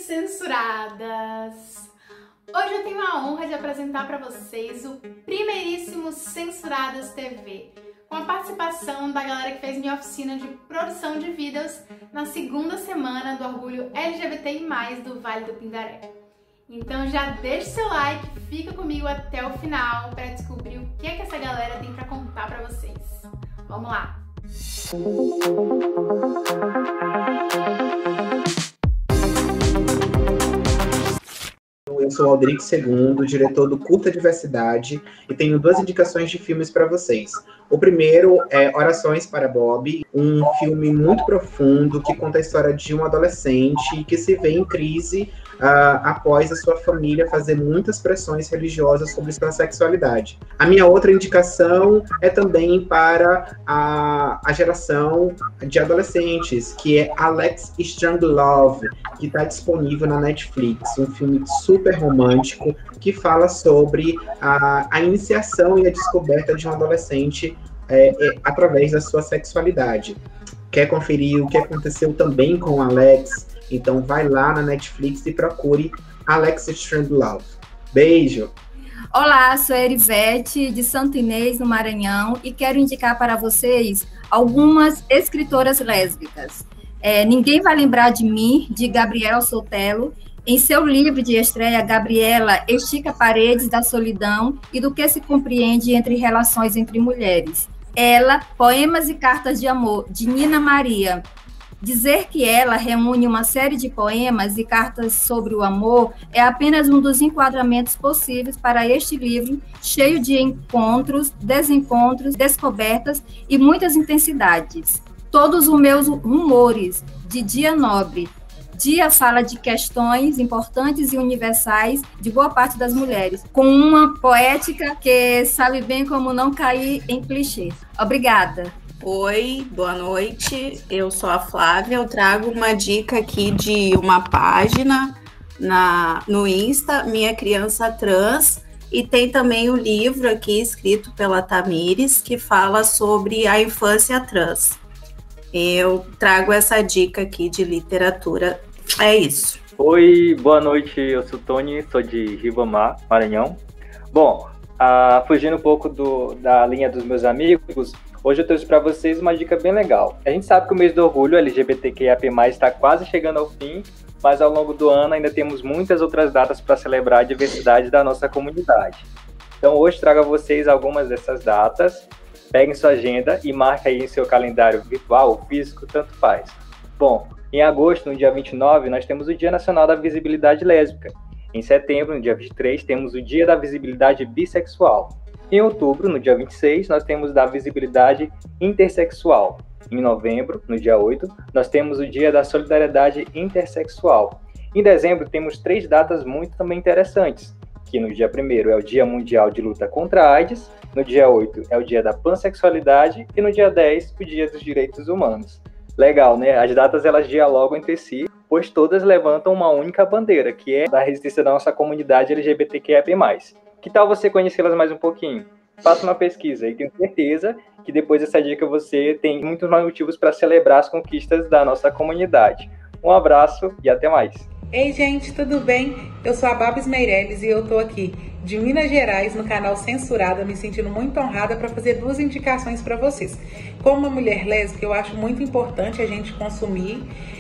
censuradas! Hoje eu tenho a honra de apresentar para vocês o primeiríssimo Censuradas TV, com a participação da galera que fez minha oficina de produção de vídeos na segunda semana do Orgulho LGBTI+, do Vale do Pindaré. Então já deixa seu like, fica comigo até o final para descobrir o que essa galera tem para contar para vocês. Vamos lá! Eu sou o Aldric II, diretor do Curta Diversidade, e tenho duas indicações de filmes para vocês. O primeiro é Orações para Bob, um filme muito profundo que conta a história de um adolescente que se vê em crise após a sua família fazer muitas pressões religiosas sobre sua sexualidade. A minha outra indicação é também para a geração de adolescentes, que é Alex Strangelove, que está disponível na Netflix, um filme super romântico que fala sobre a iniciação e a descoberta de um adolescente através da sua sexualidade. Quer conferir o que aconteceu também com o Alex? Então vai lá na Netflix e procure Alex Strangelove. Beijo! Olá, sou a Erivete, de Santo Inês, no Maranhão, e quero indicar para vocês algumas escritoras lésbicas. Ninguém Vai Lembrar de Mim, de Gabriela Sotelo. Em seu livro de estreia, Gabriela estica paredes da solidão e do que se compreende entre relações entre mulheres. Ela, Poemas e Cartas de Amor, de Nina Maria. Dizer que ela reúne uma série de poemas e cartas sobre o amor é apenas um dos enquadramentos possíveis para este livro, cheio de encontros, desencontros, descobertas e muitas intensidades. Todos os meus rumores, de Dia Nobre. Dia fala de questões importantes e universais de boa parte das mulheres, com uma poética que sabe bem como não cair em clichês. Obrigada! Oi, boa noite, eu sou a Flávia, eu trago uma dica aqui de uma página no Insta, Minha Criança Trans, e tem também o livro aqui escrito pela Tamires, que fala sobre a infância trans. Eu trago essa dica aqui de literatura, é isso. Oi, boa noite, eu sou o Tony, sou de Ribamar, Maranhão. Bom, fugindo um pouco da linha dos meus amigos, hoje eu trouxe para vocês uma dica bem legal. A gente sabe que o mês do orgulho LGBTQIAP+, está quase chegando ao fim, mas ao longo do ano ainda temos muitas outras datas para celebrar a diversidade da nossa comunidade. Então hoje trago a vocês algumas dessas datas. Peguem sua agenda e marque aí em seu calendário virtual ou físico, tanto faz. Bom, em agosto, no dia 29, nós temos o Dia Nacional da Visibilidade Lésbica. Em setembro, no dia 23, temos o Dia da Visibilidade Bissexual. Em outubro, no dia 26, nós temos da visibilidade intersexual. Em novembro, no dia 8, nós temos o Dia da Solidariedade Intersexual. Em dezembro, temos 3 datas muito também interessantes, que no dia 1º é o Dia Mundial de Luta contra a AIDS, no dia 8 é o Dia da Pansexualidade e no dia 10, o Dia dos Direitos Humanos. Legal, né? As datas elas dialogam entre si, pois todas levantam uma única bandeira, que é da resistência da nossa comunidade LGBTQIA+. Que tal você conhecê-las mais um pouquinho? Faça uma pesquisa e tenho certeza que depois dessa dica você tem muitos mais motivos para celebrar as conquistas da nossa comunidade. Um abraço e até mais! Ei gente, tudo bem? Eu sou a Babs Meirelles e eu tô aqui de Minas Gerais no canal Censurada, me sentindo muito honrada para fazer 2 indicações para vocês. Como uma mulher lésbica, eu acho muito importante a gente consumir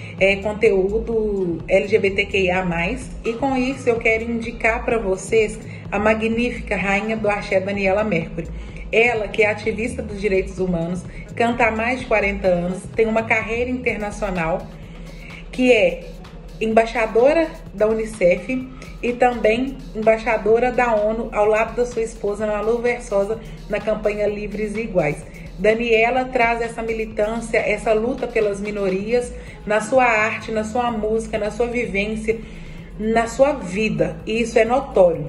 conteúdo LGBTQIA+, e com isso eu quero indicar para vocês a magnífica rainha do axé, Daniela Mercury. Ela, que é ativista dos direitos humanos, canta há mais de 40 anos, tem uma carreira internacional, que é embaixadora da Unicef e também embaixadora da ONU ao lado da sua esposa Malu Versosa na campanha Livres e Iguais. Daniela traz essa militância, essa luta pelas minorias na sua arte, na sua música, na sua vivência, na sua vida, e isso é notório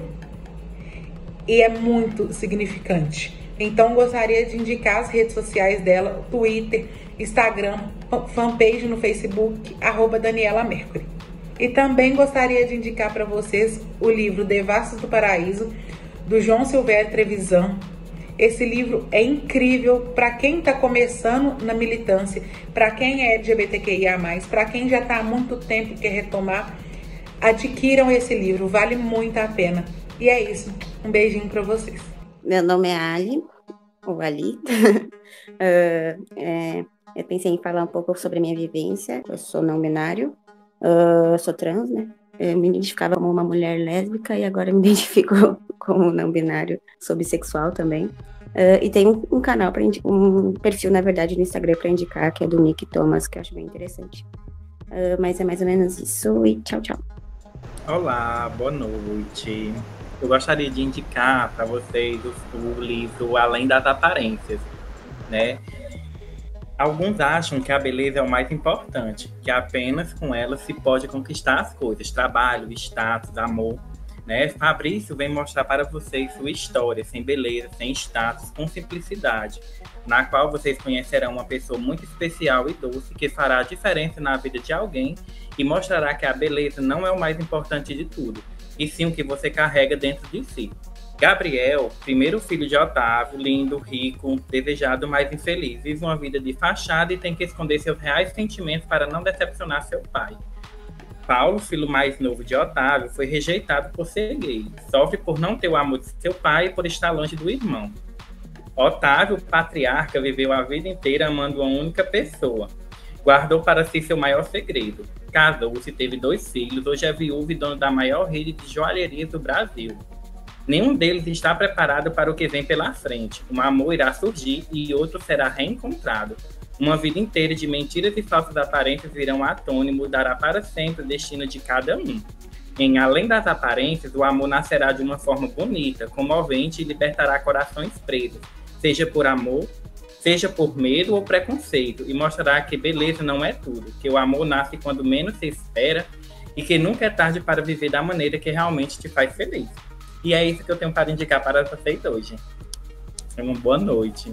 e é muito significante. Então gostaria de indicar as redes sociais dela, Twitter, Instagram, fanpage no Facebook, @Daniela Mercury. E também gostaria de indicar para vocês o livro Devassos do Paraíso, do João Silvério Trevisan. Esse livro é incrível para quem está começando na militância, para quem é LGBTQIA+, para quem já está há muito tempo e quer retomar Adquiram esse livro, vale muito a pena. E é isso, um beijinho para vocês. Meu nome é Ali, ou Ali. Eu pensei em falar um pouco sobre a minha vivência. Eu sou não binário, sou trans, né? Eu me identificava como uma mulher lésbica e agora me identifico como não binário, sou bissexual também. E tem um canal, um perfil, na verdade, no Instagram para indicar, que é do Nick Thomas, que eu acho bem interessante. Mas é mais ou menos isso e tchau, tchau. Olá, boa noite. Eu gostaria de indicar para vocês o livro Além das Aparências, né? Alguns acham que a beleza é o mais importante, que apenas com ela se pode conquistar as coisas, trabalho, status, amor, né? Fabrício vem mostrar para vocês sua história, sem beleza, sem status, com simplicidade, na qual vocês conhecerão uma pessoa muito especial e doce que fará a diferença na vida de alguém e mostrará que a beleza não é o mais importante de tudo, e sim o que você carrega dentro de si. Gabriel, primeiro filho de Otávio, lindo, rico, desejado, mas infeliz, vive uma vida de fachada e tem que esconder seus reais sentimentos para não decepcionar seu pai. Paulo, filho mais novo de Otávio, foi rejeitado por ser gay, sofre por não ter o amor de seu pai e por estar longe do irmão. Otávio, patriarca, viveu a vida inteira amando uma única pessoa. Guardou para si seu maior segredo. Casou-se, teve 2 filhos, hoje é viúvo e dono da maior rede de joalherias do Brasil. Nenhum deles está preparado para o que vem pela frente. Um amor irá surgir e outro será reencontrado. Uma vida inteira de mentiras e falsas aparências virão à tona e mudará para sempre o destino de cada um. Em Além das Aparências, o amor nascerá de uma forma bonita, comovente e libertará corações presos, seja por amor, seja por medo ou preconceito, e mostrará que beleza não é tudo, que o amor nasce quando menos se espera e que nunca é tarde para viver da maneira que realmente te faz feliz. E é isso que eu tenho para indicar para vocês hoje. Uma boa noite.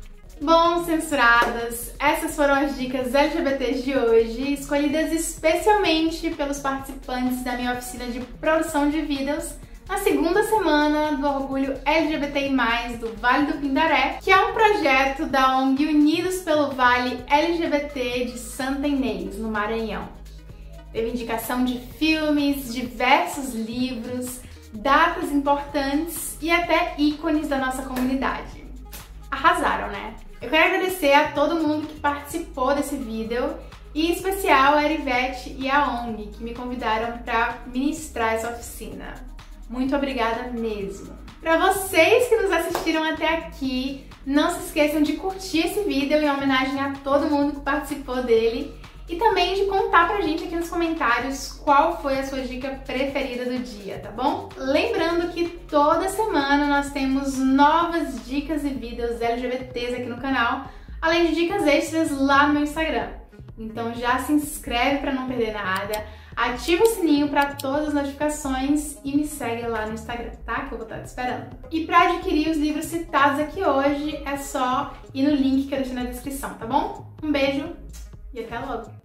Bom, censuradas, essas foram as dicas LGBTs de hoje, escolhidas especialmente pelos participantes da minha oficina de produção de vídeos na segunda semana do Orgulho LGBTI+, do Vale do Pindaré, que é um projeto da ONG Unidos pelo Vale LGBT de Santa Inês, no Maranhão. Teve indicação de filmes, diversos livros, datas importantes e até ícones da nossa comunidade. Arrasaram, né? Eu quero agradecer a todo mundo que participou desse vídeo e em especial a Erivete e a ONG que me convidaram para ministrar essa oficina. Muito obrigada mesmo! Para vocês que nos assistiram até aqui, não se esqueçam de curtir esse vídeo em homenagem a todo mundo que participou dele e também de contar pra gente aqui nos comentários qual foi a sua dica preferida do dia, tá bom? Lembrando que toda semana nós temos novas dicas e vídeos LGBTs aqui no canal, além de dicas extras lá no meu Instagram. Então já se inscreve pra não perder nada, ativa o sininho para todas as notificações e me segue lá no Instagram, tá? Que eu vou estar te esperando. E para adquirir os livros citados aqui hoje, é só ir no link que eu deixei na descrição, tá bom? Um beijo e até logo!